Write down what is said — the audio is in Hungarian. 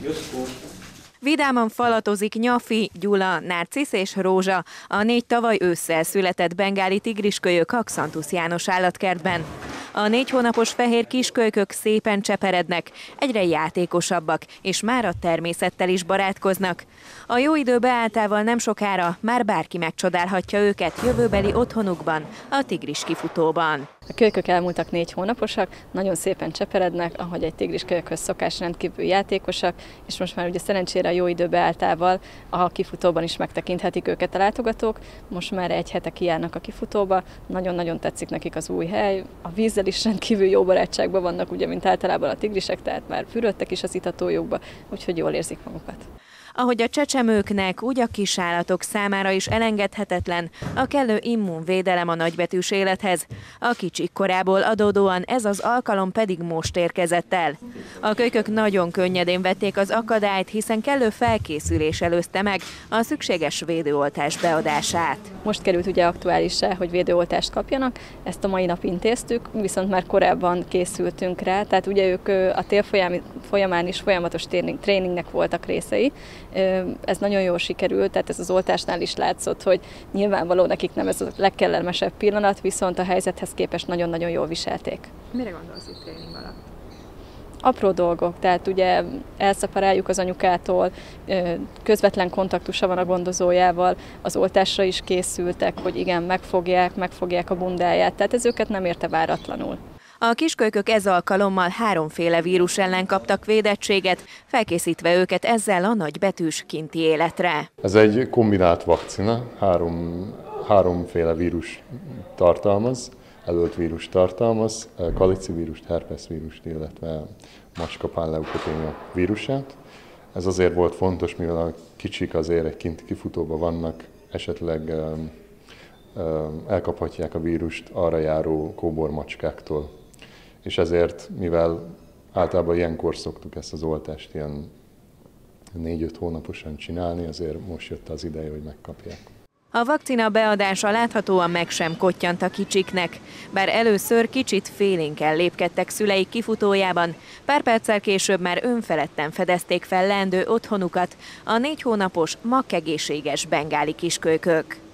Vidáman falatozik Nyafi, Gyula, Narcisz és Rózsa, a 4 tavaly ősszel született bengáli tigriskölyök a Xantusz János állatkertben. A 4 hónapos fehér kiskölykök szépen cseperednek, egyre játékosabbak, és már a természettel is barátkoznak. A jó idő beálltával nem sokára már bárki megcsodálhatja őket jövőbeli otthonukban, a tigris kifutóban. A kölykök elmúltak 4 hónaposak, nagyon szépen cseperednek, ahogy egy tigriskölyökhöz szokás, rendkívül játékosak, és most már ugye szerencsére a jó idő beálltával a kifutóban is megtekinthetik őket a látogatók. Most már egy hete kijárnak a kifutóba, nagyon-nagyon tetszik nekik az új hely, a vízzel is rendkívül jó barátságban vannak, ugye, mint általában a tigrisek, tehát már fürödtek is az itatójukba, úgyhogy jól érzik magukat. Ahogy a csecsemőknek, úgy a kisállatok számára is elengedhetetlen a kellő immunvédelem a nagybetűs élethez. A kicsik korából adódóan ez az alkalom pedig most érkezett el. A kölykök nagyon könnyedén vették az akadályt, hiszen kellő felkészülés előzte meg a szükséges védőoltás beadását. Most került ugye aktuálissá, hogy védőoltást kapjanak, ezt a mai nap intéztük, viszont már korábban készültünk rá, tehát ugye ők a tél folyamán is folyamatos tréningnek voltak részei. Ez nagyon jól sikerült, tehát ez az oltásnál is látszott, hogy nyilvánvaló nekik nem ez a legkellemesebb pillanat, viszont a helyzethez képest nagyon-nagyon jól viselték. Mire gondolsz itt tréning alatt? Apró dolgok, tehát ugye elszeparáljuk az anyukától, közvetlen kontaktusa van a gondozójával, az oltásra is készültek, hogy igen, megfogják a bundáját, tehát ez őket nem érte váratlanul. A kiskölykök ez alkalommal 3 vírus ellen kaptak védettséget, felkészítve őket ezzel a nagybetűs kinti életre. Ez egy kombinált vakcina, 3 vírus tartalmaz, előtt vírus tartalmaz, kalicivírust, herpeszvírust, illetve macskapánleukotémia vírusát. Ez azért volt fontos, mivel a kicsik azért egy kinti kifutóban vannak, esetleg elkaphatják a vírust arra járó kóbormacskáktól. És ezért, mivel általában ilyenkor szoktuk ezt az oltást ilyen 4-5 hónaposan csinálni, azért most jött az ideje, hogy megkapják. A vakcina beadása láthatóan meg sem kottyant a kicsiknek. Bár először kicsit félénken lépkedtek szüleik kifutójában, pár perccel később már önfeledten fedezték fel leendő otthonukat, a 4 hónapos, makkegészséges bengáli kiskölykök.